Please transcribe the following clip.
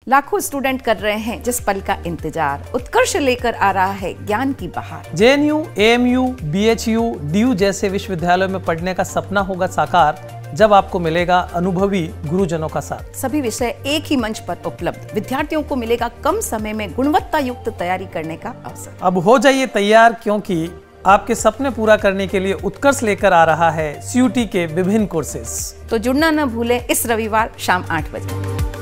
लाखों स्टूडेंट कर रहे हैं जिस पल का इंतजार, उत्कर्ष लेकर आ रहा है ज्ञान की बहार। JNU, AMU, BHU, DU जैसे विश्वविद्यालयों में पढ़ने का सपना होगा साकार जब आपको मिलेगा अनुभवी गुरुजनों का साथ। सभी विषय एक ही मंच पर उपलब्ध, विद्यार्थियों को मिलेगा कम समय में गुणवत्ता युक्त तैयारी करने का अवसर। अब हो जाइए तैयार, क्योंकि आपके सपने पूरा करने के लिए उत्कर्ष लेकर आ रहा है CUT के विभिन्न कोर्सेज। तो जुड़ना न भूलें इस रविवार शाम 8 बजे।